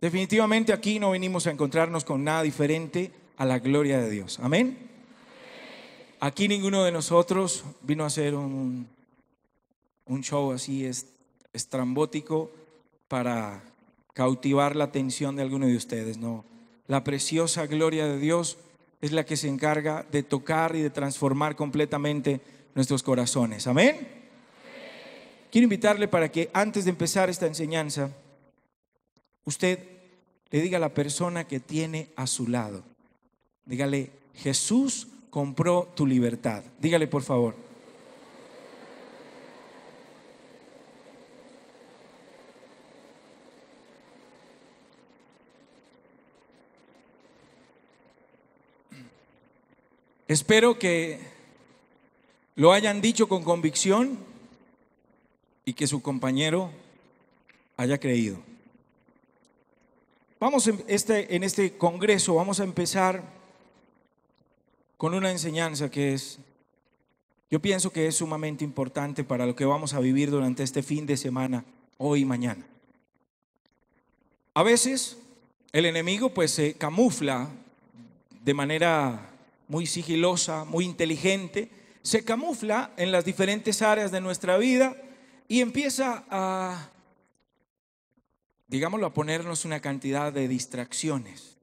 Definitivamente aquí no venimos a encontrarnos con nada diferente a la gloria de Dios. Amén. Aquí ninguno de nosotros vino a hacer un show así estrambótico para cautivar la atención de alguno de ustedes. No, la preciosa gloria de Dios es la que se encarga de tocar y de transformar completamente nuestros corazones. Amén. Quiero invitarle para que antes de empezar esta enseñanza, usted le diga a la persona que tiene a su lado, dígale: Jesús compró tu libertad. Dígale, por favor. Espero que lo hayan dicho con convicción y que su compañero haya creído. Vamos en este congreso, vamos a empezar con una enseñanza que yo pienso que es sumamente importante para lo que vamos a vivir durante este fin de semana, hoy y mañana. A veces el enemigo pues se camufla de manera muy sigilosa, muy inteligente, se camufla en las diferentes áreas de nuestra vida y empieza a, digámoslo, a ponernos una cantidad de distracciones.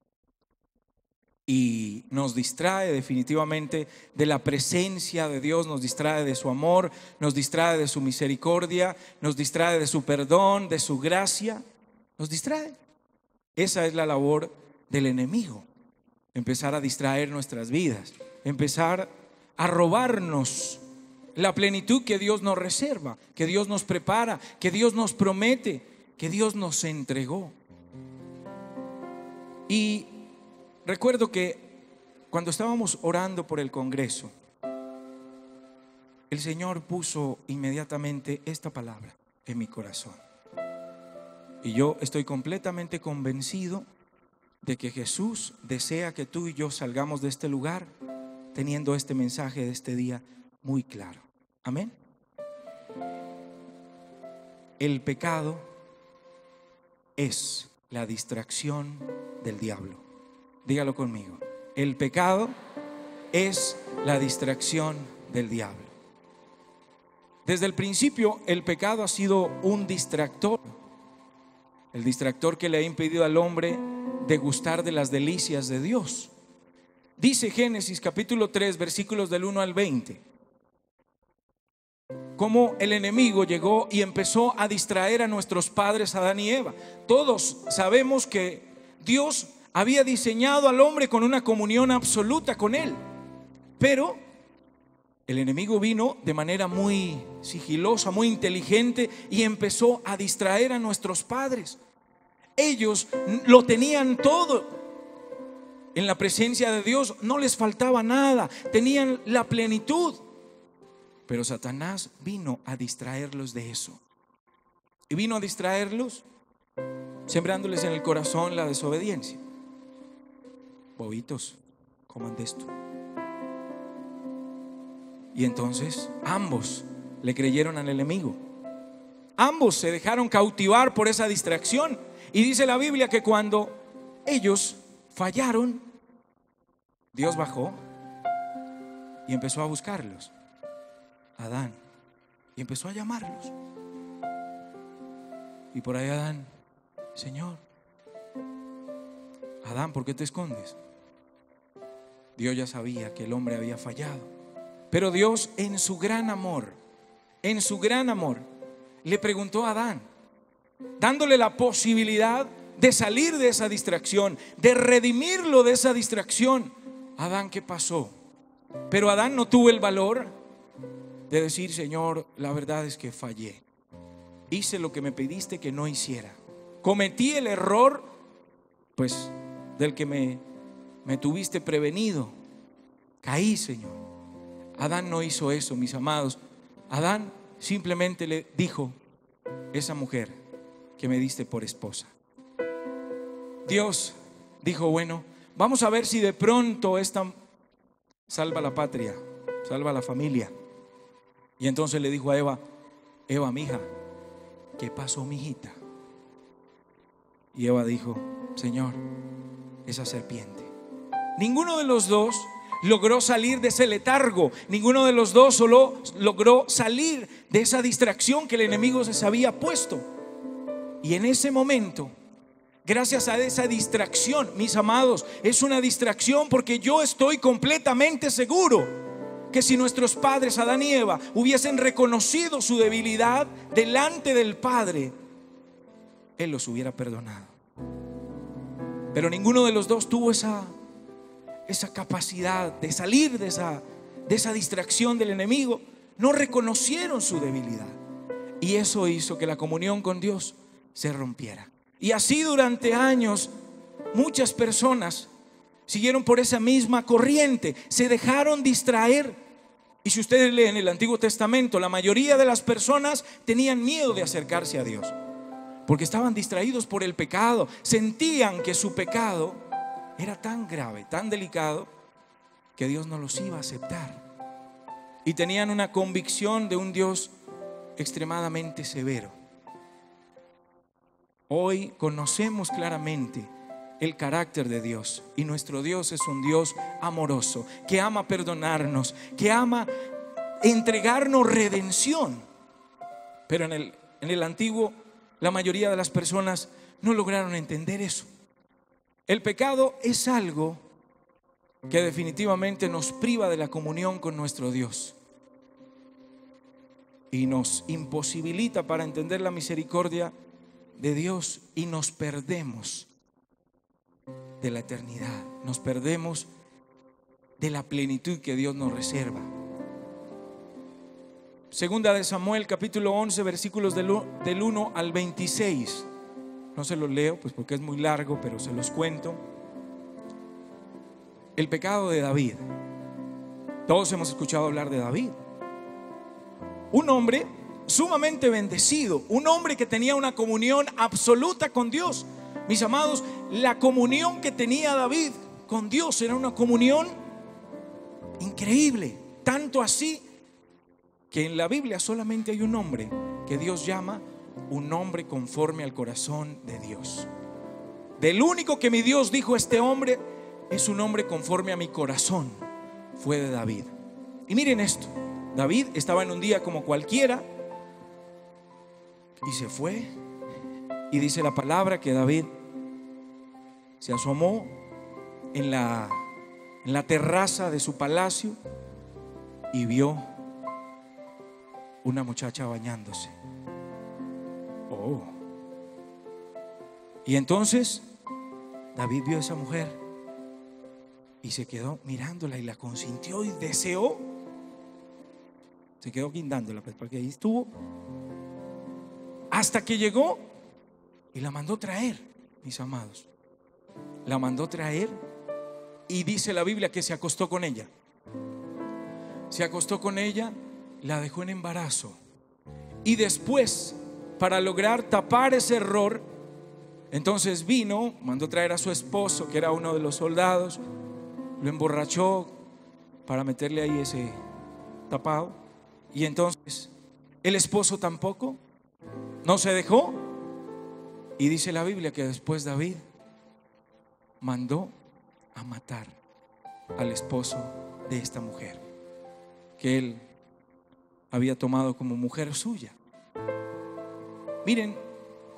Y nos distrae definitivamente de la presencia de Dios, nos distrae de su amor, nos distrae de su misericordia, nos distrae de su perdón, de su gracia, nos distrae. Esa es la labor del enemigo, empezar a distraer nuestras vidas, empezar a robarnos la plenitud que Dios nos reserva, que Dios nos prepara, que Dios nos promete, que Dios nos entregó. Y recuerdo que cuando estábamos orando por el Congreso, el Señor puso inmediatamente esta palabra en mi corazón. Y yo estoy completamente convencido de que Jesús desea que tú y yo salgamos de este lugar teniendo este mensaje de este día muy claro. Amén. El pecado es la distracción del diablo. Dígalo conmigo. El pecado es la distracción del diablo. Desde el principio el pecado ha sido un distractor. El distractor que le ha impedido al hombre de gustar de las delicias de Dios. Dice Génesis capítulo 3 versículos del 1 al 20 cómo el enemigo llegó y empezó a distraer a nuestros padres Adán y Eva. Todos sabemos que Dios había diseñado al hombre con una comunión absoluta con él, pero el enemigo vino de manera muy sigilosa, muy inteligente, y empezó a distraer a nuestros padres. Ellos lo tenían todo en la presencia de Dios, no les faltaba nada, tenían la plenitud. Pero Satanás vino a distraerlos de eso. Y vino a distraerlos sembrándoles en el corazón la desobediencia. Bobitos, coman de esto. Y entonces ambos le creyeron al enemigo. Ambos se dejaron cautivar por esa distracción. Y dice la Biblia que cuando ellos fallaron, Dios bajó y empezó a buscarlos, Adán, y empezó a llamarlos. Y por ahí Adán: Señor, Adán, ¿por qué te escondes? Dios ya sabía que el hombre había fallado, pero Dios en su gran amor, le preguntó a Adán, dándole la posibilidad de salir de esa distracción, de redimirlo de esa distracción. Adán, ¿qué pasó? Pero Adán no tuvo el valor de decir: Señor, la verdad es que fallé, hice lo que me pediste que no hiciera, cometí el error pues del que me tuviste prevenido, caí, Señor. Adán no hizo eso, mis amados. Adán simplemente le dijo: esa mujer que me diste por esposa. Dios dijo: bueno, vamos a ver si de pronto esta salva la patria, salva la familia. Y entonces le dijo a Eva: Eva, mija, ¿qué pasó, mijita? Y Eva dijo: Señor, esa serpiente. Ninguno de los dos logró salir de ese letargo. Ninguno de los dos solo logró salir de esa distracción que el enemigo se había puesto. Y en ese momento, gracias a esa distracción, mis amados, es una distracción porque yo estoy completamente seguro que si nuestros padres, Adán y Eva, hubiesen reconocido su debilidad delante del Padre, Él los hubiera perdonado. Pero ninguno de los dos tuvo esa capacidad de salir de esa distracción del enemigo. No reconocieron su debilidad, y eso hizo que la comunión con Dios se rompiera. Y así durante años muchas personas siguieron por esa misma corriente, se dejaron distraer. Y si ustedes leen el Antiguo Testamento, la mayoría de las personas tenían miedo de acercarse a Dios, porque estaban distraídos por el pecado. Sentían que su pecado era tan grave, tan delicado, que Dios no los iba a aceptar. Y tenían una convicción de un Dios extremadamente severo. Hoy conocemos claramente el carácter de Dios, y nuestro Dios es un Dios amoroso, que ama perdonarnos, que ama entregarnos redención. Pero en el antiguo, la mayoría de las personas no lograron entender eso. El pecado es algo que definitivamente nos priva de la comunión con nuestro Dios y nos imposibilita para entender la misericordia de Dios, y nos perdemos de la eternidad, nos perdemos de la plenitud que Dios nos reserva. Segunda de Samuel, capítulo 11, versículos del 1 al 26. No se los leo pues porque es muy largo, pero se los cuento. El pecado de David. Todos hemos escuchado hablar de David, un hombre sumamente bendecido, un hombre que tenía una comunión absoluta con Dios. Mis amados, la comunión que tenía David con Dios era una comunión increíble, tanto así que en la Biblia solamente hay un nombre que Dios llama un hombre conforme al corazón de Dios. Del único que mi Dios dijo: este hombre es un hombre conforme a mi corazón, fue de David. Y miren esto: David estaba en un día como cualquiera y se fue. Y dice la palabra que David se asomó en la terraza de su palacio y vio una muchacha bañándose. Oh. Y entonces David vio a esa mujer y se quedó mirándola y la consintió y deseó. Se quedó guindándola, pues, porque ahí estuvo hasta que llegó y la mandó traer, mis amados. La mandó traer, y dice la Biblia que se acostó con ella. Se acostó con ella, la dejó en embarazo. Y después, para lograr tapar ese error, entonces vino, mandó traer a su esposo, que era uno de los soldados, lo emborrachó para meterle ahí ese tapado. Y entonces el esposo tampoco no se dejó. Y dice la Biblia que después David mandó a matar al esposo de esta mujer, que él había tomado como mujer suya. Miren,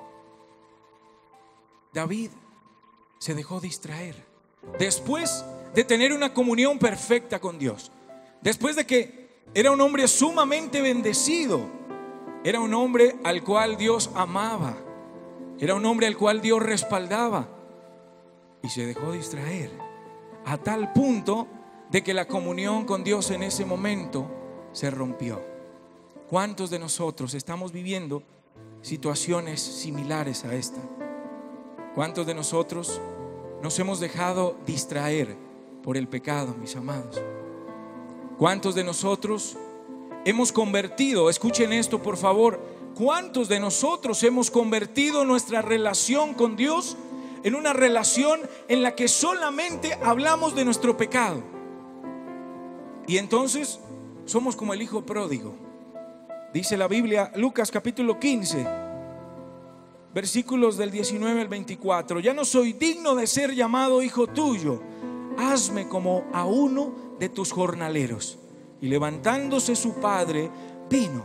David se dejó distraer después de tener una comunión perfecta con Dios, después de que era un hombre sumamente bendecido, era un hombre al cual Dios amaba, era un hombre al cual Dios respaldaba, y se dejó distraer a tal punto de que la comunión con Dios en ese momento se rompió. ¿Cuántos de nosotros estamos viviendo situaciones similares a esta? ¿Cuántos de nosotros nos hemos dejado distraer por el pecado, mis amados? ¿Cuántos de nosotros hemos convertido, escuchen esto por favor, cuántos de nosotros hemos convertido nuestra relación con Dios en una relación en la que solamente hablamos de nuestro pecado? Y entonces somos como el hijo pródigo. Dice la Biblia, Lucas capítulo 15, versículos del 19 al 24. Ya no soy digno de ser llamado hijo tuyo, hazme como a uno de tus jornaleros. Y levantándose su padre, vino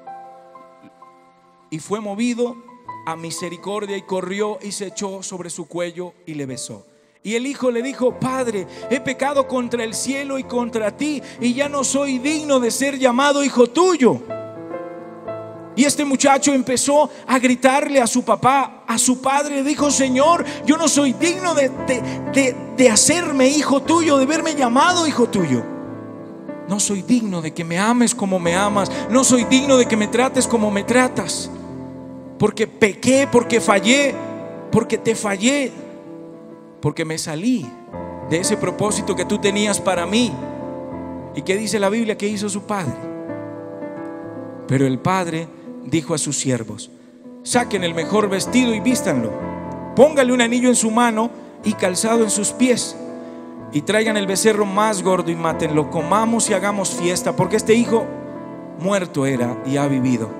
y fue movido a misericordia y corrió y se echó sobre su cuello y le besó. Y el hijo le dijo: Padre, he pecado contra el cielo y contra ti, y ya no soy digno de ser llamado hijo tuyo. Y este muchacho empezó a gritarle a su papá, a su padre. Dijo: Señor, yo no soy digno de hacerme hijo tuyo, de verme llamado hijo tuyo. No soy digno de que me ames como me amas. No soy digno de que me trates como me tratas. Porque pequé, porque fallé, porque te fallé, porque me salí de ese propósito que tú tenías para mí. ¿Y qué dice la Biblia que hizo su padre? Pero el padre dijo a sus siervos: saquen el mejor vestido y vístanlo, póngale un anillo en su mano y calzado en sus pies, y traigan el becerro más gordo y mátenlo, comamos y hagamos fiesta, porque este hijo muerto era y ha vivido,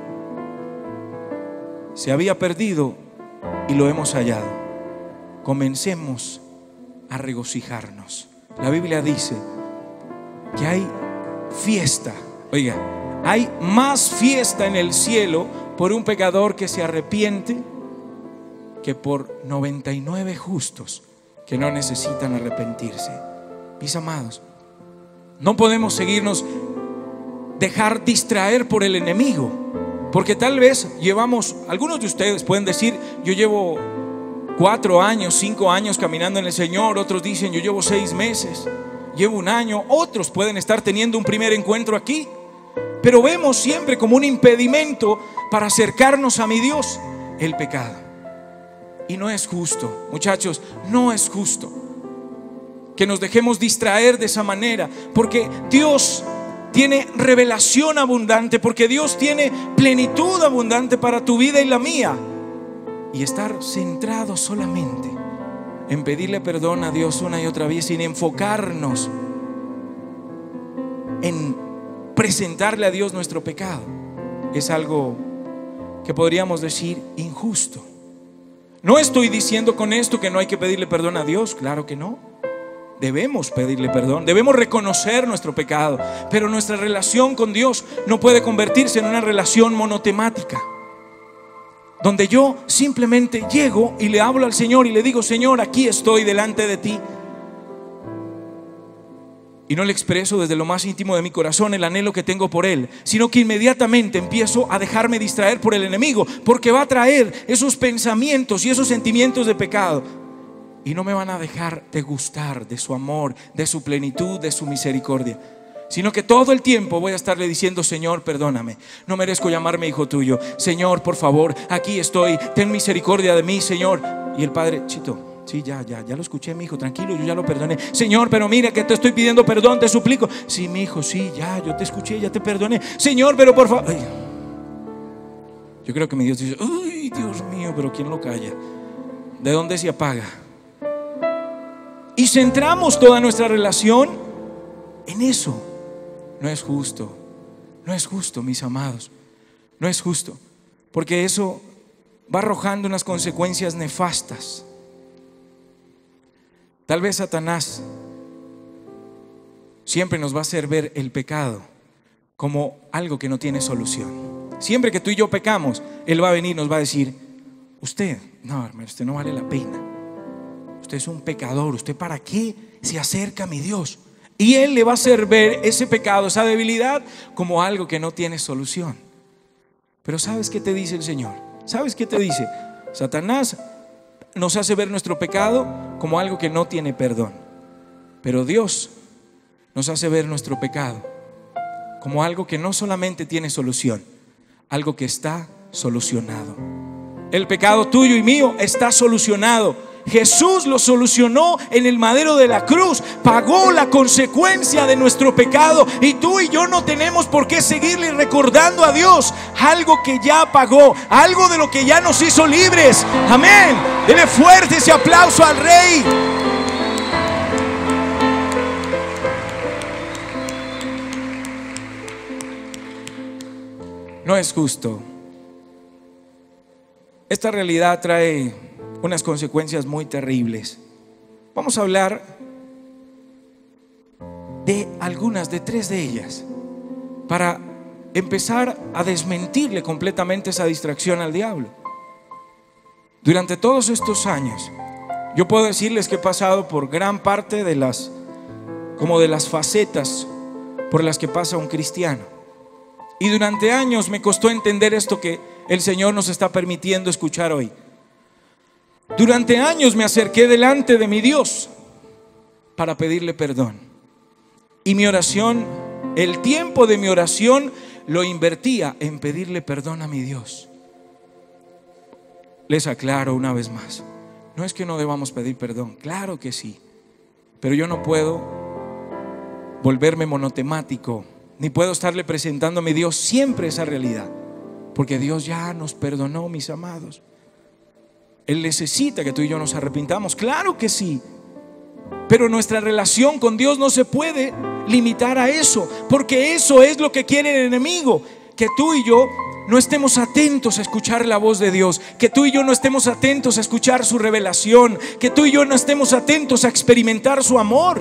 se había perdido y lo hemos hallado. Comencemos a regocijarnos. La Biblia dice que hay fiesta. Oiga, hay más fiesta en el cielo por un pecador que se arrepiente que por 99 justos que no necesitan arrepentirse. Mis amados, no podemos dejar distraer por el enemigo, porque tal vez algunos de ustedes pueden decir: yo llevo 4 años, 5 años caminando en el Señor. Otros dicen: yo llevo 6 meses, llevo 1 año. Otros pueden estar teniendo un primer encuentro aquí, pero vemos siempre como un impedimento para acercarnos a mi Dios el pecado. Y no es justo, muchachos, no es justo que nos dejemos distraer de esa manera, porque Dios tiene revelación abundante, porque Dios tiene plenitud abundante para tu vida y la mía. Y estar centrado solamente en pedirle perdón a Dios una y otra vez, sin enfocarnos en presentarle a Dios nuestro pecado, es algo que podríamos decir injusto. No estoy diciendo con esto que no hay que pedirle perdón a Dios, claro que no. Debemos pedirle perdón, debemos reconocer nuestro pecado, pero nuestra relación con Dios no puede convertirse en una relación monotemática, donde yo simplemente llego y le hablo al Señor y le digo: Señor, aquí estoy delante de ti, y no le expreso desde lo más íntimo de mi corazón el anhelo que tengo por Él, sino que inmediatamente empiezo a dejarme distraer por el enemigo, porque va a traer esos pensamientos y esos sentimientos de pecado, y no me van a dejar degustar de su amor, de su plenitud, de su misericordia, sino que todo el tiempo voy a estarle diciendo: Señor, perdóname, no merezco llamarme hijo tuyo. Señor, por favor, aquí estoy, ten misericordia de mí, Señor. Y el padre: Chito, sí, ya lo escuché, mi hijo, tranquilo, yo ya lo perdoné. Señor, pero mira que te estoy pidiendo perdón, te suplico. Sí, mi hijo, sí, ya, yo te escuché, ya te perdoné. Señor, pero por favor. Yo creo que mi Dios dice: uy, Dios mío, pero ¿quién lo calla? ¿De dónde se apaga? Y centramos toda nuestra relación en eso. No es justo, no es justo, mis amados, no es justo, porque eso va arrojando unas consecuencias nefastas. Tal vez Satanás siempre nos va a hacer ver el pecado como algo que no tiene solución. Siempre que tú y yo pecamos, Él va a venir y nos va a decir: usted, no, hermano, usted no vale la pena. Usted es un pecador. ¿Usted para qué se acerca a mi Dios? Y Él le va a hacer ver ese pecado, esa debilidad, como algo que no tiene solución. Pero ¿sabes qué te dice el Señor? ¿Sabes qué te dice? Satanás nos hace ver nuestro pecado como algo que no tiene perdón, pero Dios nos hace ver nuestro pecado como algo que no solamente tiene solución, algo que está solucionado. El pecado tuyo y mío está solucionado. Jesús lo solucionó en el madero de la cruz, pagó la consecuencia de nuestro pecado, y tú y yo no tenemos por qué seguirle recordando a Dios algo que ya pagó, algo de lo que ya nos hizo libres. Amén. Dele fuerte ese aplauso al Rey. No es justo esta realidad trae unas consecuencias muy terribles. Vamos a hablar de algunas, de 3 de ellas, para empezar a desmentirle completamente esa distracción al diablo. Durante todos estos años, yo puedo decirles que he pasado por gran parte de las facetas por las que pasa un cristiano. Y durante años me costó entender esto que el Señor nos está permitiendo escuchar hoy. Durante años me acerqué delante de mi Dios para pedirle perdón. Y mi oración, el tiempo de mi oración lo invertía en pedirle perdón a mi Dios. Les aclaro una vez más, no es que no debamos pedir perdón, claro que sí, pero yo no puedo volverme monotemático, ni puedo estarle presentando a mi Dios siempre esa realidad, porque Dios ya nos perdonó, mis amados. Él necesita que tú y yo nos arrepintamos, claro que sí, pero nuestra relación con Dios no se puede limitar a eso, porque eso es lo que quiere el enemigo, que tú y yo no estemos atentos a escuchar la voz de Dios, que tú y yo no estemos atentos a escuchar su revelación, que tú y yo no estemos atentos a experimentar su amor.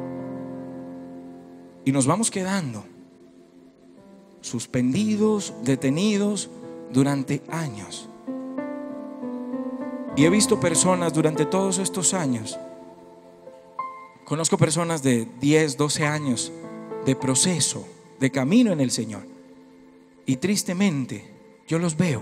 Y nos vamos quedando suspendidos, detenidos durante años. Y he visto personas durante todos estos años, conozco personas de 10, 12 años de proceso, de camino en el Señor. Y tristemente yo los veo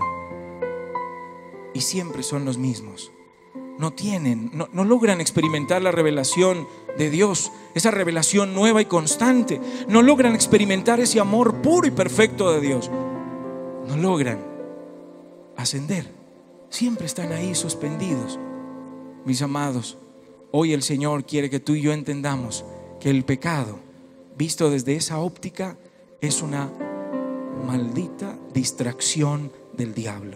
y siempre son los mismos. No logran experimentar la revelación de Dios, esa revelación nueva y constante. No logran experimentar ese amor puro y perfecto de Dios. No logran ascender. Siempre están ahí suspendidos. Mis amados, hoy el Señor quiere que tú y yo entendamos que el pecado, visto desde esa óptica, es una maldita distracción del diablo.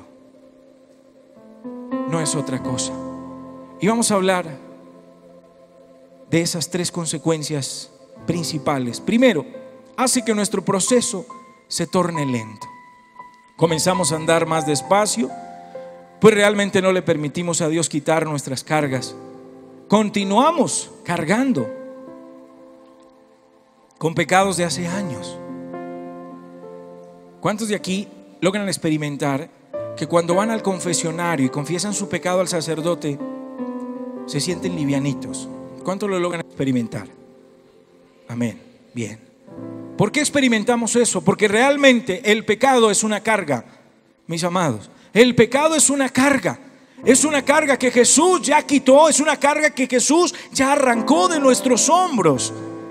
No es otra cosa. Y vamos a hablar de esas 3 consecuencias principales. Primero, hace que nuestro proceso se torne lento. Comenzamos a andar más despacio, pues realmente no le permitimos a Dios quitar nuestras cargas. Continuamos cargando con pecados de hace años. ¿Cuántos de aquí logran experimentar que cuando van al confesionario y confiesan su pecado al sacerdote, se sienten livianitos? ¿Cuántos lo logran experimentar? Amén. Bien. ¿Por qué experimentamos eso? Porque realmente el pecado es una carga, mis amados. El pecado es una carga. Es una carga que Jesús ya quitó. Es una carga que Jesús ya arrancó de nuestros hombros.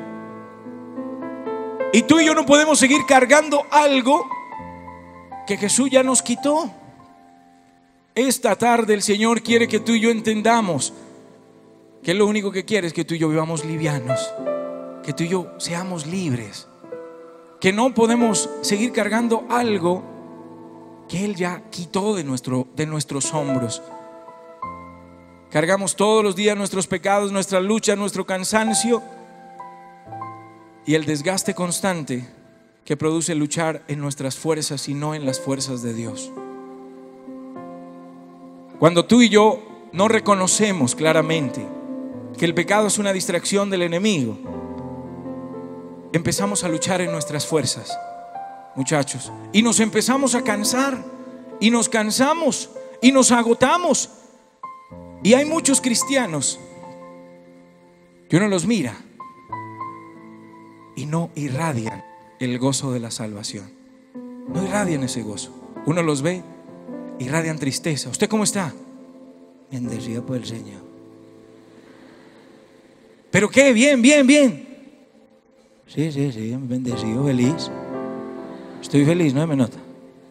Y tú y yo no podemos seguir cargando algo que Jesús ya nos quitó. Esta tarde el Señor quiere que tú y yo entendamos que lo único que quiere es que tú y yo vivamos livianos, que tú y yo seamos libres, que no podemos seguir cargando algo que Él ya quitó de nuestros hombros. Cargamos todos los días nuestros pecados, nuestra lucha, nuestro cansancio y el desgaste constante que produce luchar en nuestras fuerzas y no en las fuerzas de Dios. Cuando tú y yo no reconocemos claramente que el pecado es una distracción del enemigo, empezamos a luchar en nuestras fuerzas, muchachos, y nos empezamos a cansar, y nos cansamos, y nos agotamos. Y hay muchos cristianos que uno los mira y no irradian el gozo de la salvación. No irradian ese gozo. Uno los ve, irradian tristeza. ¿Usted cómo está? Bendecido por el Señor. ¿Pero qué? Bien. Sí, bendecido, feliz. Estoy feliz, no me nota.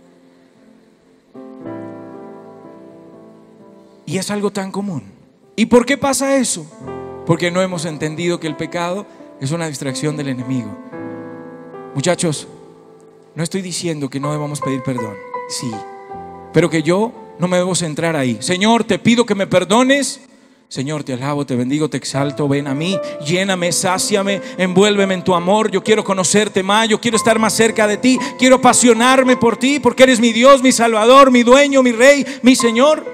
Y es algo tan común. ¿Y por qué pasa eso? Porque no hemos entendido que el pecado es una distracción del enemigo. Muchachos, no estoy diciendo que no debamos pedir perdón, sí, pero que yo no me debo centrar ahí. Señor, te pido que me perdones. Señor, te alabo, te bendigo, te exalto. Ven a mí, lléname, sáciame, envuélveme en tu amor. Yo quiero conocerte más, yo quiero estar más cerca de ti. Quiero apasionarme por ti, porque eres mi Dios, mi Salvador, mi dueño, mi Rey, mi Señor.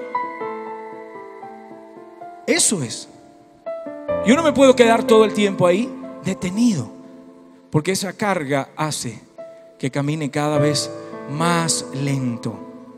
Eso es. Yo no me puedo quedar todo el tiempo ahí detenido, porque esa carga hace que camine cada vez más lento.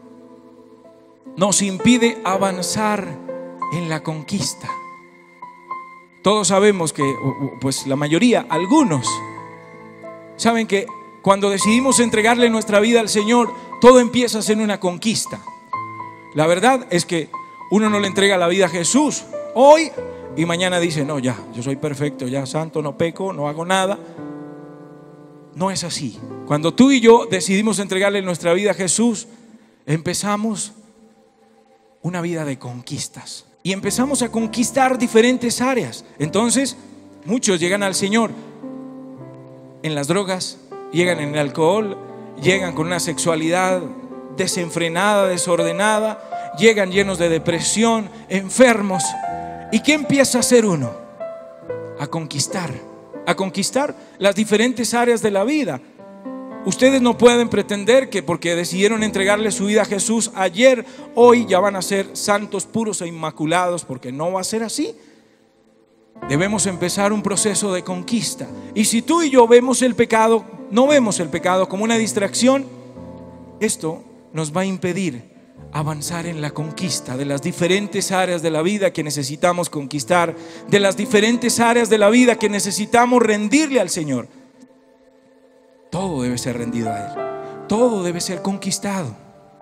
Nos impide avanzar en la conquista. Todos sabemos que, pues la mayoría, algunos, saben que cuando decidimos entregarle nuestra vida al Señor, todo empieza a ser una conquista. La verdad es que uno no le entrega la vida a Jesús hoy y mañana dice, no, ya, yo soy perfecto, ya santo, no peco, no hago nada. No es así. Cuando tú y yo decidimos entregarle nuestra vida a Jesús, empezamos una vida de conquistas y empezamos a conquistar diferentes áreas. Entonces, muchos llegan al Señor en las drogas, llegan en el alcohol, llegan con una sexualidad desenfrenada, desordenada, llegan llenos de depresión, enfermos. ¿Y qué empieza a hacer uno? A conquistar las diferentes áreas de la vida. Ustedes no pueden pretender que porque decidieron entregarle su vida a Jesús ayer, hoy ya van a ser santos, puros e inmaculados, porque no va a ser así. Debemos empezar un proceso de conquista. Y si tú y yo vemos el pecado, no vemos el pecado como una distracción, esto nos va a impedir avanzar en la conquista de las diferentes áreas de la vida que necesitamos conquistar, de las diferentes áreas de la vida que necesitamos rendirle al Señor. Todo debe ser rendido a Él, todo debe ser conquistado.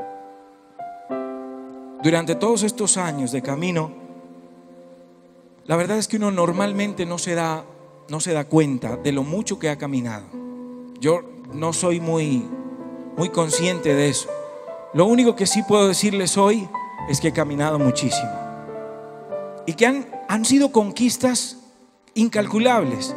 Durante todos estos años de camino, la verdad es que uno normalmente no se da cuenta de lo mucho que ha caminado. Yo no soy muy consciente de eso. Lo único que sí puedo decirles hoy es que he caminado muchísimo y que han sido conquistas incalculables.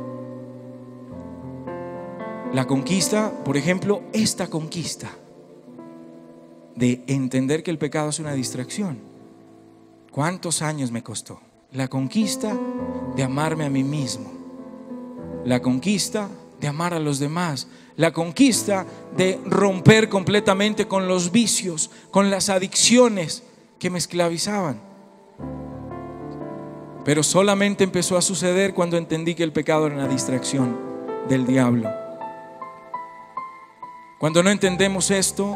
La conquista, por ejemplo, esta conquista de entender que el pecado es una distracción. ¿Cuántos años me costó? La conquista de amarme a mí mismo, la conquista de amar a los demás, la conquista de romper completamente con los vicios, con las adicciones que me esclavizaban. Pero solamente empezó a suceder cuando entendí que el pecado era una distracción del diablo. Cuando no entendemos esto,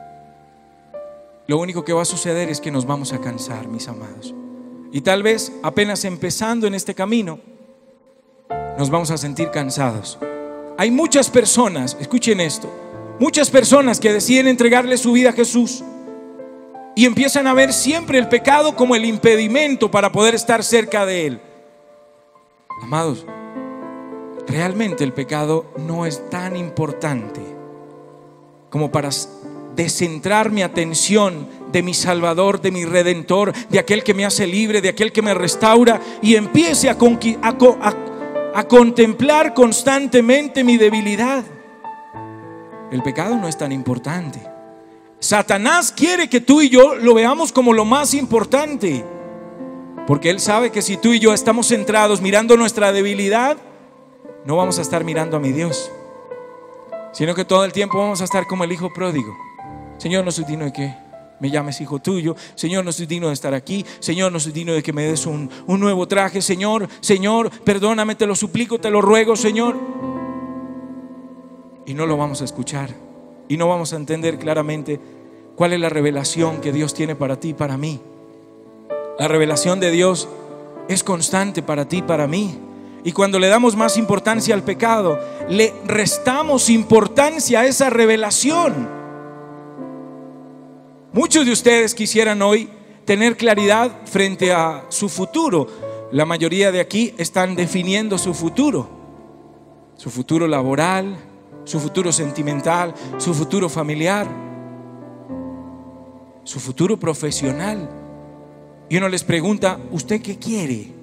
lo único que va a suceder es que nos vamos a cansar, mis amados. Y tal vez apenas empezando en este camino, nos vamos a sentir cansados. Hay muchas personas, escuchen esto, muchas personas que deciden entregarle su vida a Jesús y empiezan a ver siempre el pecado como el impedimento para poder estar cerca de Él. Amados, realmente el pecado no es tan importante como para descentrar mi atención de mi Salvador, de mi Redentor, de aquel que me hace libre, de aquel que me restaura, y empiece a contemplar constantemente mi debilidad. El pecado no es tan importante. Satanás quiere que tú y yo lo veamos como lo más importante, porque él sabe que si tú y yo estamos centrados mirando nuestra debilidad, no vamos a estar mirando a mi Dios, sino que todo el tiempo vamos a estar como el hijo pródigo. Señor, no soy digno de que me llames hijo tuyo. Señor, no soy digno de estar aquí. Señor, no soy digno de que me des un nuevo traje. Señor, perdóname, te lo suplico, te lo ruego, Señor. Y no lo vamos a escuchar, y no vamos a entender claramente cuál es la revelación que Dios tiene para ti y para mí. La revelación de Dios es constante para ti y para mí. Y cuando le damos más importancia al pecado, le restamos importancia a esa revelación. Muchos de ustedes quisieran hoy tener claridad frente a su futuro. La mayoría de aquí están definiendo su futuro laboral, su futuro sentimental, su futuro familiar, su futuro profesional. Y uno les pregunta, ¿usted qué quiere?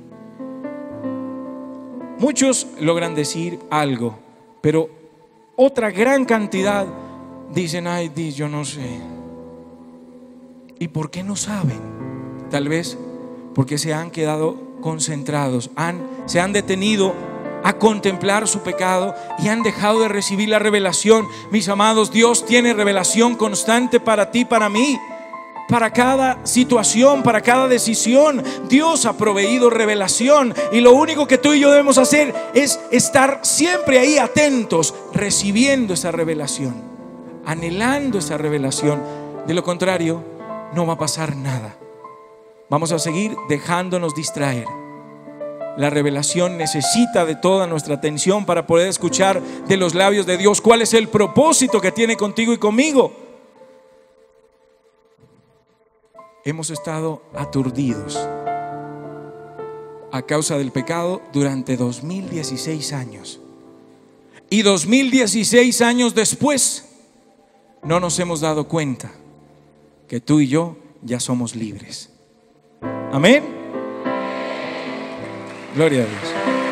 Muchos logran decir algo, pero otra gran cantidad dicen, ay, yo no sé. ¿Y por qué no saben? Tal vez porque se han quedado concentrados, se han detenido a contemplar su pecado y han dejado de recibir la revelación. Mis amados, Dios tiene revelación constante para ti, para mí, para cada situación, para cada decisión. Dios ha proveído revelación, y lo único que tú y yo debemos hacer es estar siempre ahí atentos, recibiendo esa revelación, anhelando esa revelación. De lo contrario, no va a pasar nada. Vamos a seguir dejándonos distraer. La revelación necesita de toda nuestra atención para poder escuchar de los labios de Dios cuál es el propósito que tiene contigo y conmigo. Hemos estado aturdidos a causa del pecado durante 2016 años. Y 2016 años después, no nos hemos dado cuenta que tú y yo ya somos libres. Amén. Gloria a Dios.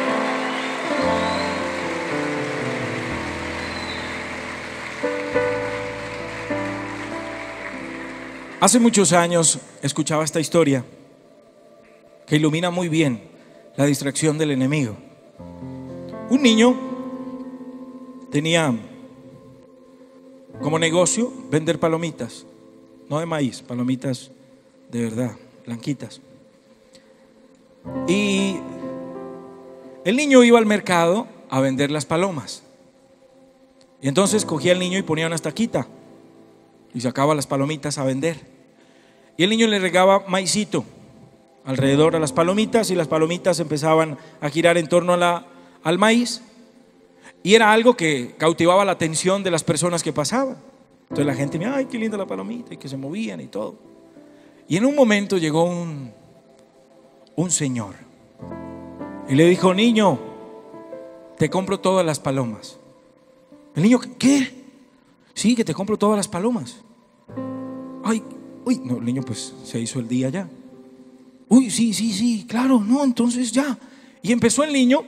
Hace muchos años escuchaba esta historia que ilumina muy bien la distracción del enemigo. Un niño tenía como negocio vender palomitas, no de maíz, palomitas de verdad, blanquitas. Y el niño iba al mercado a vender las palomas. Y entonces cogía al niño y ponía una estaquita y sacaba las palomitas a vender. Y el niño le regaba maicito alrededor a las palomitas, y las palomitas empezaban a girar en torno al maíz. Y era algo que cautivaba la atención de las personas que pasaban. Entonces la gente miraba, ay, qué linda la palomita, y que se movían y todo. Y en un momento llegó un señor y le dijo: niño, te compro todas las palomas. El niño: ¿qué? Sí, que te compro todas las palomas. Ay, uy, no, el niño pues se hizo el día ya. Uy, sí, claro, no, entonces ya. Y empezó el niño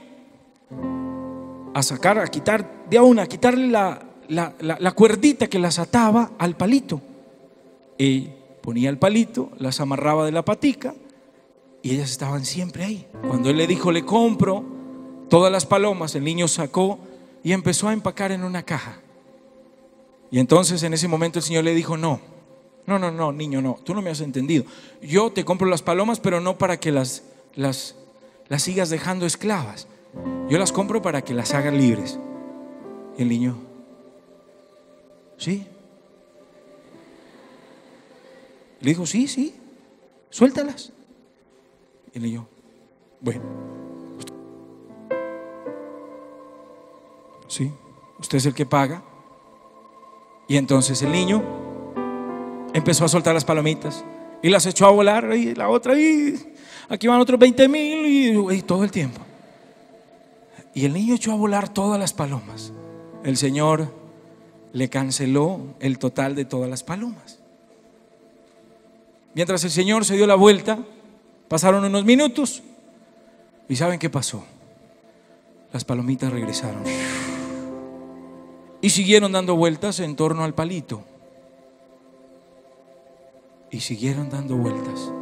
a sacar, a quitar de a una, a quitarle la cuerdita que las ataba al palito. Y ponía el palito, las amarraba de la patica, y ellas estaban siempre ahí. Cuando él le dijo: le compro todas las palomas, el niño sacó y empezó a empacar en una caja. Y entonces en ese momento el Señor le dijo: no, niño, no, tú no me has entendido. Yo te compro las palomas, pero no para que las sigas dejando esclavas. Yo las compro para que las hagas libres. Y el niño: ¿sí? Le dijo: sí, suéltalas. Y el niño: bueno, sí, usted es el que paga. Y entonces el niño empezó a soltar las palomitas y las echó a volar, y la otra, y aquí van otros 20,000, y todo el tiempo. Y el niño echó a volar todas las palomas. El Señor le canceló el total de todas las palomas. Mientras el Señor se dio la vuelta, pasaron unos minutos, y ¿saben qué pasó? Las palomitas regresaron y siguieron dando vueltas en torno al palito. Y siguieron dando vueltas.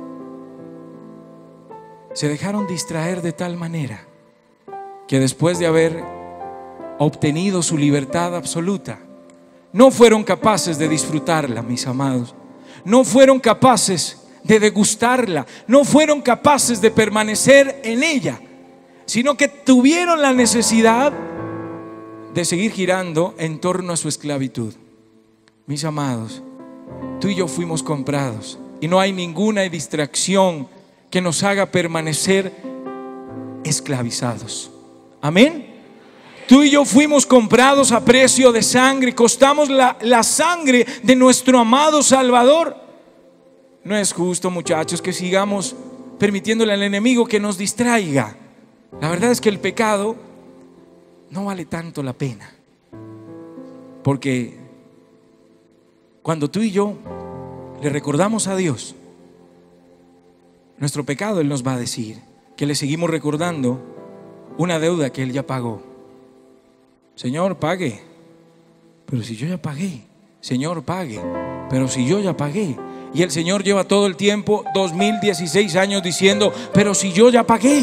Se dejaron distraer de tal manera que después de haber obtenido su libertad absoluta, no fueron capaces de disfrutarla, mis amados. No fueron capaces de degustarla. No fueron capaces de permanecer en ella, sino que tuvieron la necesidad de seguir girando en torno a su esclavitud. Mis amados, tú y yo fuimos comprados, y no hay ninguna distracción que nos haga permanecer esclavizados. Amén. Tú y yo fuimos comprados a precio de sangre, costamos la sangre de nuestro amado Salvador. No es justo, muchachos, que sigamos permitiéndole al enemigo que nos distraiga. La verdad es que el pecado no vale tanto la pena, porque cuando tú y yo le recordamos a Dios nuestro pecado, Él nos va a decir que le seguimos recordando una deuda que Él ya pagó. Señor, pague. Pero si yo ya pagué. Señor, pague. Pero si yo ya pagué. Y el Señor lleva todo el tiempo, 2016 años, diciendo: pero si yo ya pagué.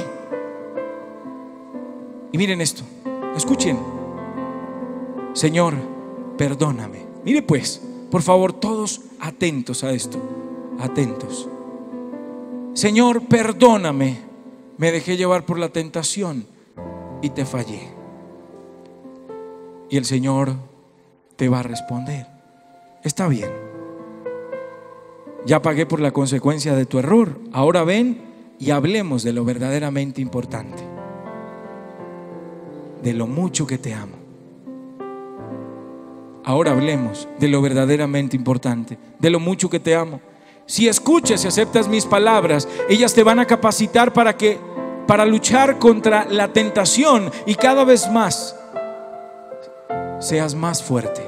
Y miren esto, escuchen: Señor, perdóname. Mire pues, por favor, todos atentos a esto, atentos. Señor, perdóname, me dejé llevar por la tentación y te fallé. Y el Señor te va a responder: está bien, ya pagué por la consecuencia de tu error. Ahora ven y hablemos de lo verdaderamente importante, de lo mucho que te amo. Ahora hablemos de lo verdaderamente importante, de lo mucho que te amo. Si escuchas y aceptas mis palabras, ellas te van a capacitar para luchar contra la tentación, y cada vez más seas más fuerte.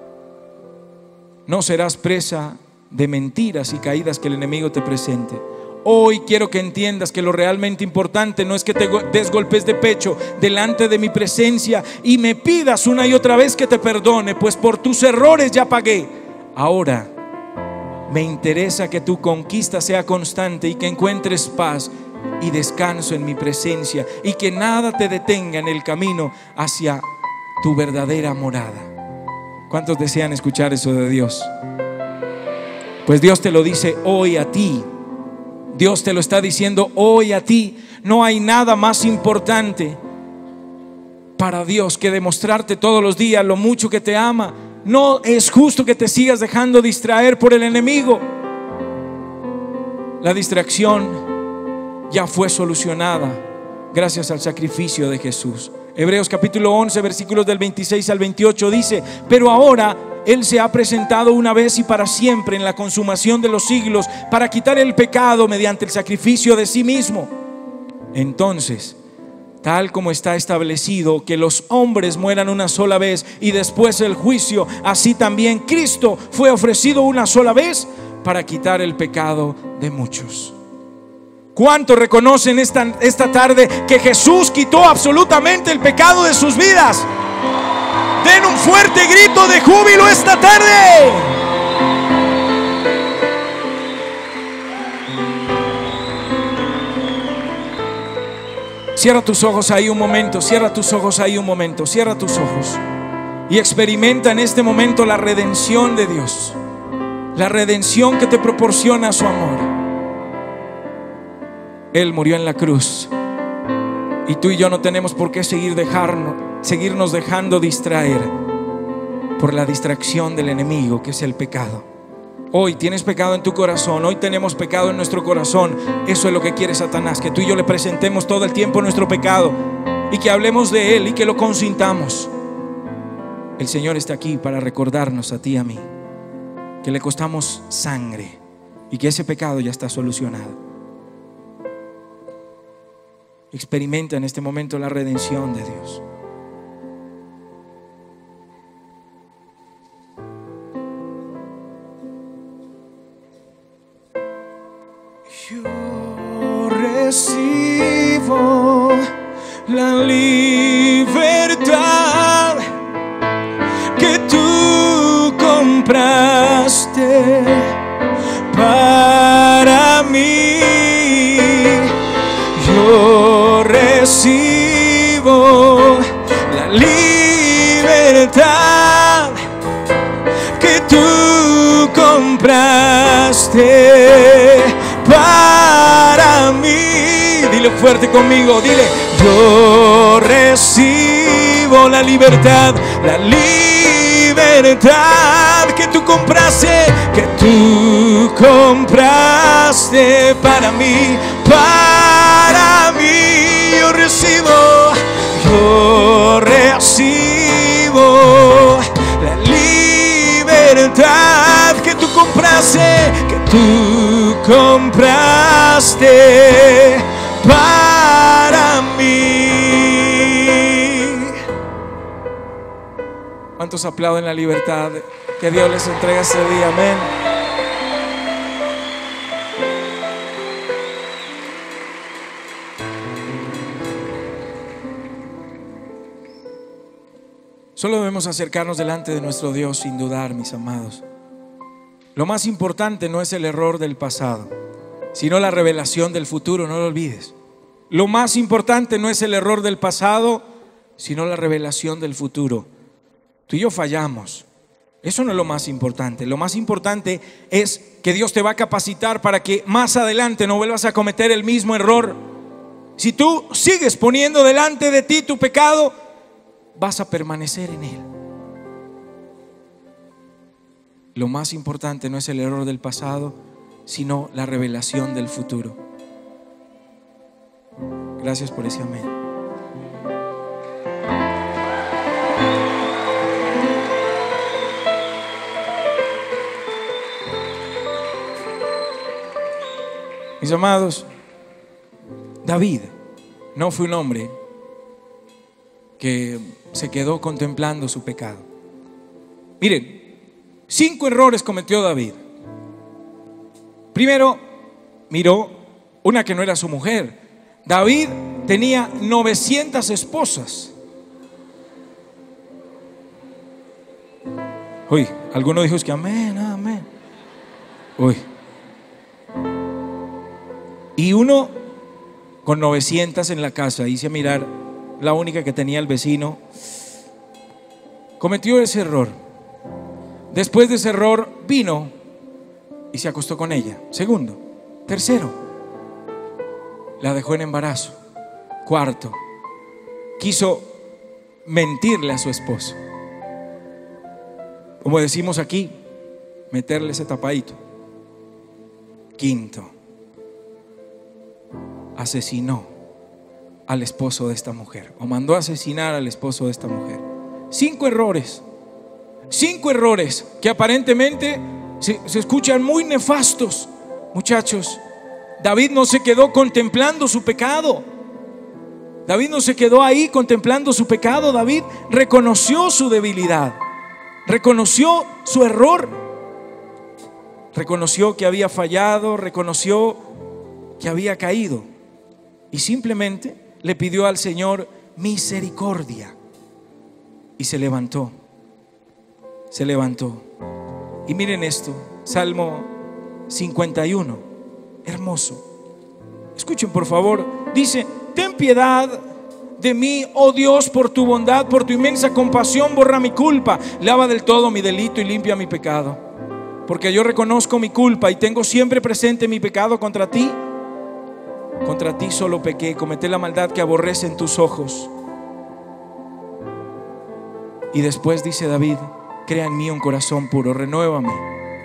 No serás presa de mentiras y caídas que el enemigo te presente. Hoy quiero que entiendas que lo realmente importante no es que te des golpes de pecho delante de mi presencia y me pidas una y otra vez que te perdone, pues por tus errores ya pagué. Ahora me interesa que tu conquista sea constante y que encuentres paz y descanso en mi presencia, y que nada te detenga en el camino hacia tu verdadera morada. ¿Cuántos desean escuchar eso de Dios? Pues Dios te lo dice hoy a ti. Dios te lo está diciendo hoy a ti. No hay nada más importante para Dios que demostrarte todos los días lo mucho que te ama. No es justo que te sigas dejando distraer por el enemigo. La distracción ya fue solucionada gracias al sacrificio de Jesús. Hebreos capítulo 11 versículos del 26 al 28 dice: pero ahora Él se ha presentado una vez y para siempre en la consumación de los siglos para quitar el pecado mediante el sacrificio de sí mismo. Entonces, tal como está establecido que los hombres mueran una sola vez y después el juicio, así también Cristo fue ofrecido una sola vez para quitar el pecado de muchos. ¿Cuántos reconocen esta tarde que Jesús quitó absolutamente el pecado de sus vidas? Den un fuerte grito de júbilo esta tarde. Cierra tus ojos ahí un momento, cierra tus ojos ahí un momento, cierra tus ojos y experimenta en este momento la redención de Dios, la redención que te proporciona su amor. Él murió en la cruz y tú y yo no tenemos por qué seguirnos dejando distraer por la distracción del enemigo, que es el pecado. Hoy tienes pecado en tu corazón, hoy tenemos pecado en nuestro corazón. Eso es lo que quiere Satanás, que tú y yo le presentemos todo el tiempo nuestro pecado y que hablemos de él y que lo consintamos. El Señor está aquí para recordarnos a ti y a mí que le costamos sangre y que ese pecado ya está solucionado. Experimenta en este momento la redención de Dios. Yo recibo la libertad que tú compraste para mí. Yo recibo la libertad que tú compraste para mí. Dile fuerte conmigo, dile: yo recibo la libertad que tú compraste, para mí, yo recibo la libertad que tú compraste para mí. ¿Cuántos aplauden la libertad que Dios les entrega este día? Amén. Solo debemos acercarnos delante de nuestro Dios sin dudar, mis amados. Lo más importante no es el error del pasado, sino la revelación del futuro, no lo olvides. Lo más importante no es el error del pasado, sino la revelación del futuro. Tú y yo fallamos. Eso no es lo más importante. Lo más importante es que Dios te va a capacitar para que más adelante no vuelvas a cometer el mismo error. Si tú sigues poniendo delante de ti tu pecado, vas a permanecer en él. Lo más importante no es el error del pasado, sino la revelación del futuro. Gracias por ese amén. Mis amados, David no fue un hombre que se quedó contemplando su pecado. Miren, 5 errores cometió David. Primero, miró una que no era su mujer. David tenía 900 esposas. Uy, alguno dijo que amén, amén. Uy. Y uno con 900 en la casa, hice mirar la única que tenía el vecino, cometió ese error. Después de ese error vino y se acostó con ella. Segundo. Tercero, la dejó en embarazo. Cuarto, quiso mentirle a su esposo. Como decimos aquí, meterle ese tapadito. Quinto, asesinó al esposo de esta mujer, o mandó a asesinar al esposo de esta mujer. 5 errores. 5 errores que aparentemente se escuchan muy nefastos. Muchachos, David no se quedó contemplando su pecado. David no se quedó ahí contemplando su pecado. David reconoció su debilidad, reconoció su error, reconoció que había fallado, reconoció que había caído y simplemente le pidió al Señor misericordia y se levantó. Se levantó. Y miren esto, Salmo 51, hermoso. Escuchen por favor, dice: ten piedad de mí, oh Dios, por tu bondad, por tu inmensa compasión, borra mi culpa, lava del todo mi delito y limpia mi pecado. Porque yo reconozco mi culpa y tengo siempre presente mi pecado contra ti. Contra ti solo pequé, cometí la maldad que aborrece en tus ojos. Y después dice David: crea en mí un corazón puro, renuévame.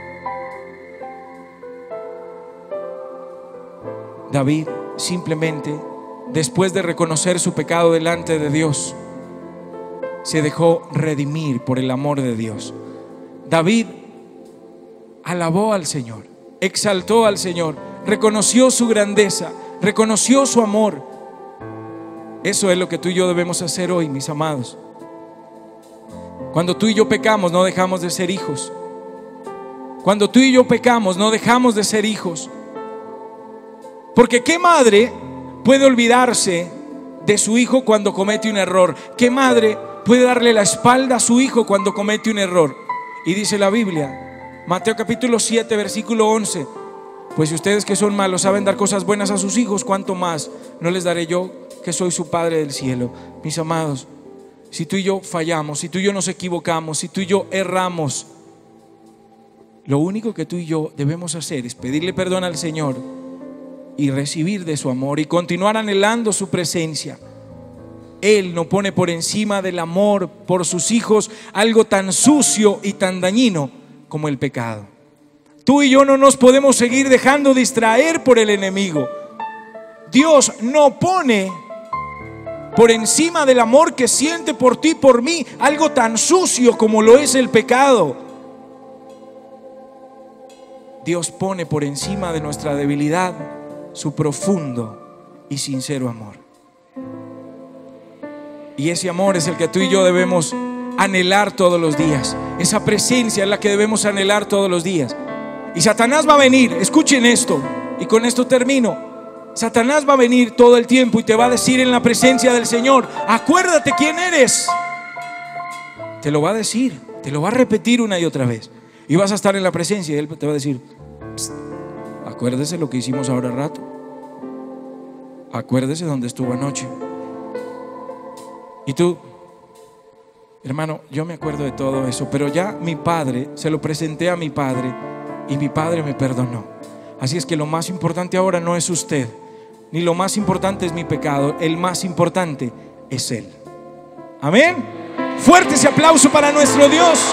David simplemente, después de reconocer su pecado delante de Dios, se dejó redimir por el amor de Dios. David alabó al Señor, exaltó al Señor, reconoció su grandeza, reconoció su amor. Eso es lo que tú y yo debemos hacer hoy, mis amados. Cuando tú y yo pecamos, no dejamos de ser hijos. Cuando tú y yo pecamos, no dejamos de ser hijos. Porque ¿qué madre puede olvidarse de su hijo cuando comete un error? ¿Qué madre puede darle la espalda a su hijo cuando comete un error? Y dice la Biblia, Mateo capítulo 7, versículo 11: pues si ustedes que son malos saben dar cosas buenas a sus hijos, ¿cuánto más no les daré yo, que soy su Padre del cielo? Mis amados, si tú y yo fallamos, si tú y yo nos equivocamos, si tú y yo erramos, lo único que tú y yo debemos hacer es pedirle perdón al Señor y recibir de su amor y continuar anhelando su presencia. Él no pone por encima del amor por sus hijos algo tan sucio y tan dañino como el pecado. Tú y yo no nos podemos seguir dejando distraer por el enemigo. Dios no pone por encima del amor que siente por ti, por mí, algo tan sucio como lo es el pecado. Dios pone por encima de nuestra debilidad su profundo y sincero amor. Y ese amor es el que tú y yo debemos anhelar todos los días. Esa presencia es la que debemos anhelar todos los días. Y Satanás va a venir, escuchen esto, y con esto termino. Satanás va a venir todo el tiempo y te va a decir en la presencia del Señor: acuérdate quién eres. Te lo va a decir, te lo va a repetir una y otra vez. Y vas a estar en la presencia y Él te va a decir: "Psst, acuérdese lo que hicimos ahora rato. Acuérdese dónde estuvo anoche". Y tú: hermano, yo me acuerdo de todo eso, pero ya mi padre, se lo presenté a mi padre y mi padre me perdonó. Así es que lo más importante ahora no es usted, ni lo más importante es mi pecado. El más importante es Él. Amén. Fuerte ese aplauso para nuestro Dios.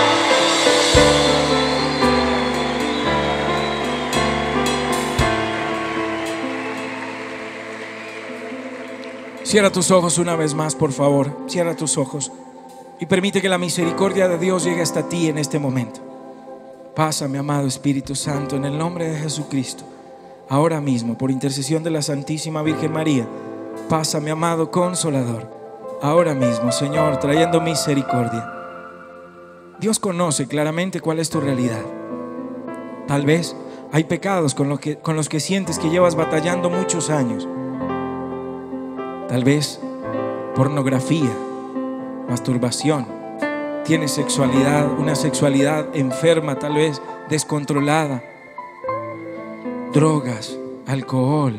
Cierra tus ojos una vez más, por favor. Cierra tus ojos y permite que la misericordia de Dios llegue hasta ti en este momento. Pasa, mi amado Espíritu Santo, en el nombre de Jesucristo. Ahora mismo, por intercesión de la Santísima Virgen María, pasa, mi amado Consolador. Ahora mismo, Señor, trayendo misericordia. Dios conoce claramente cuál es tu realidad. Tal vez hay pecados con los que sientes que llevas batallando muchos años. Tal vez pornografía, masturbación, tienes sexualidad, una sexualidad enferma, tal vez descontrolada, drogas, alcohol.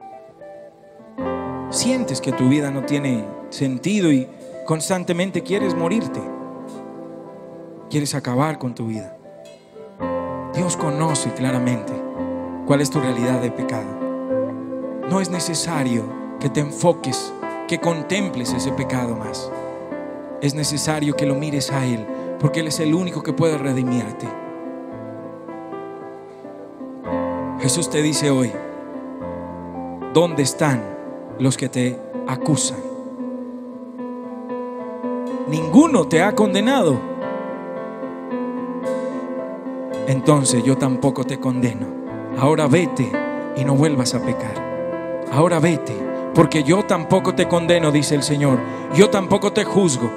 Sientes que tu vida no tiene sentido y constantemente quieres morirte, quieres acabar con tu vida. Dios conoce claramente cuál es tu realidad de pecado. No es necesario que te enfoques, que contemples ese pecado más. Es necesario que lo mires a Él, porque Él es el único que puede redimirte. Jesús te dice hoy: ¿dónde están los que te acusan? Ninguno te ha condenado. Entonces yo tampoco te condeno. Ahora vete y no vuelvas a pecar. Ahora vete, porque yo tampoco te condeno, dice el Señor. Yo tampoco te juzgo.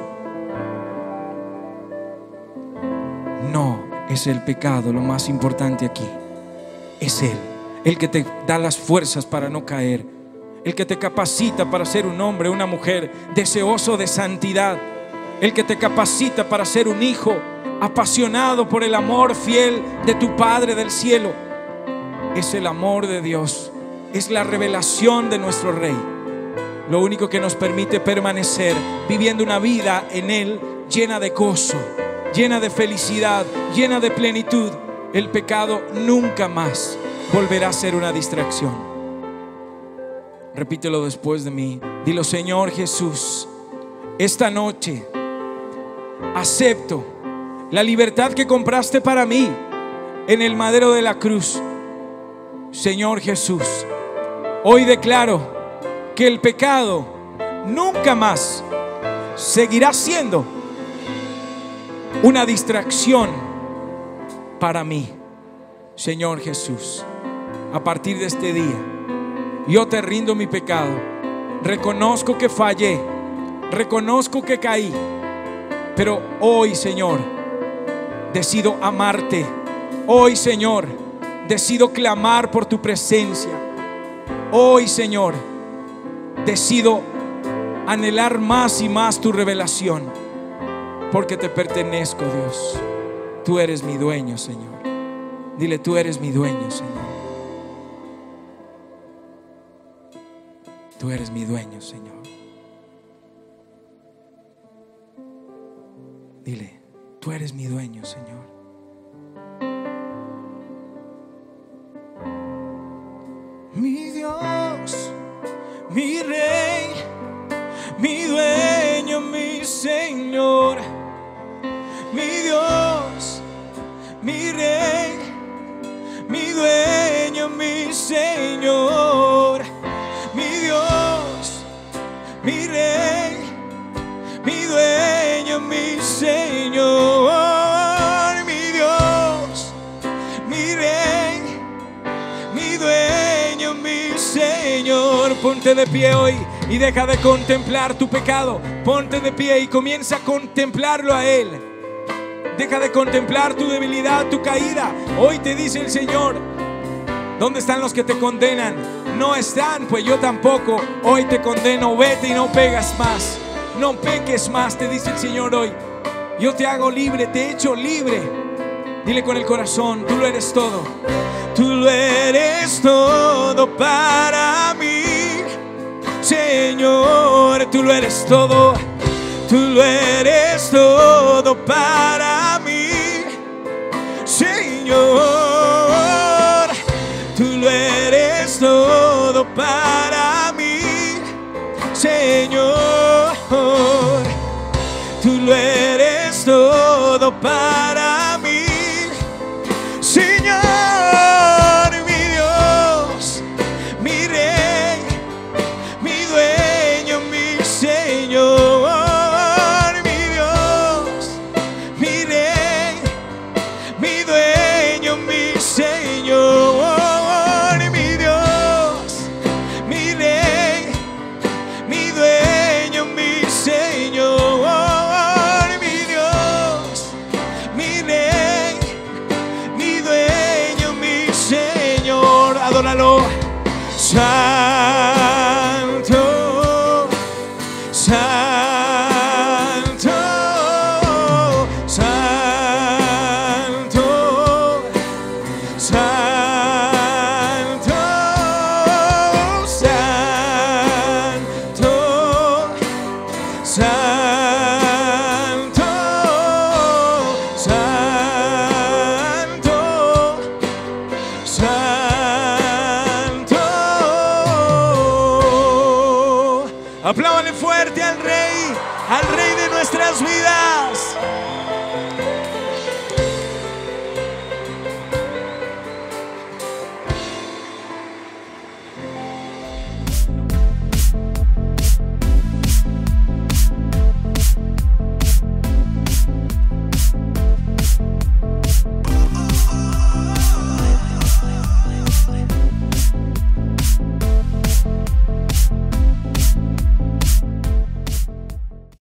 No es el pecado lo más importante aquí. Es Él, el que te da las fuerzas para no caer, el que te capacita para ser un hombre, una mujer deseoso de santidad, el que te capacita para ser un hijo apasionado por el amor fiel de tu Padre del cielo. Es el amor de Dios, es la revelación de nuestro Rey, lo único que nos permite permanecer viviendo una vida en Él llena de gozo, llena de felicidad, llena de plenitud. El pecado nunca más volverá a ser una distracción. Repítelo después de mí. Dilo: Señor Jesús, esta noche acepto la libertad que compraste para mí en el madero de la cruz. Señor Jesús, hoy declaro que el pecado nunca más seguirá siendo una distracción para mí. Señor Jesús, a partir de este día yo te rindo mi pecado. Reconozco que fallé, reconozco que caí, pero hoy, Señor, decido amarte. Hoy, Señor, decido clamar por tu presencia. Hoy, Señor, decido anhelar más y más tu revelación, porque te pertenezco, Dios. Tú eres mi dueño, Señor. Dile: tú eres mi dueño, Señor. Tú eres mi dueño, Señor. Dile: tú eres mi dueño, Señor. Mi Dios, mi Rey, mi dueño, mi Señor. Mi Dios, mi Rey, mi dueño, mi Señor. Mi Dios, mi Rey, mi dueño, mi Señor. Mi Dios, mi Rey, mi dueño, mi Señor. Ponte de pie hoy y deja de contemplar tu pecado. Ponte de pie y comienza a contemplarlo a Él. Deja de contemplar tu debilidad, tu caída. Hoy te dice el Señor: ¿dónde están los que te condenan? No están, pues yo tampoco. Hoy te condeno. Vete y no pegas más. No peques más, te dice el Señor hoy. Yo te hago libre, te he hecho libre. Dile con el corazón: tú lo eres todo. Tú lo eres todo para mí, Señor. Tú lo eres todo. Tú lo eres todo para mí, Señor. Tú lo eres todo para mí, Señor. Tú lo eres todo para mí, Señor. Mi Dios, mi Rey, mi dueño, mi Señor. Mi Dios, mi Rey, mi dueño, mi Señor. Mi Dios, mi Rey, mi dueño, mi Señor. Mi Dios, mi Rey, mi dueño, mi Señor. Adóralo. Santo, santo, santo, santo, santo, santo, santo, santo. Apláudale fuerte al Rey de nuestras vidas.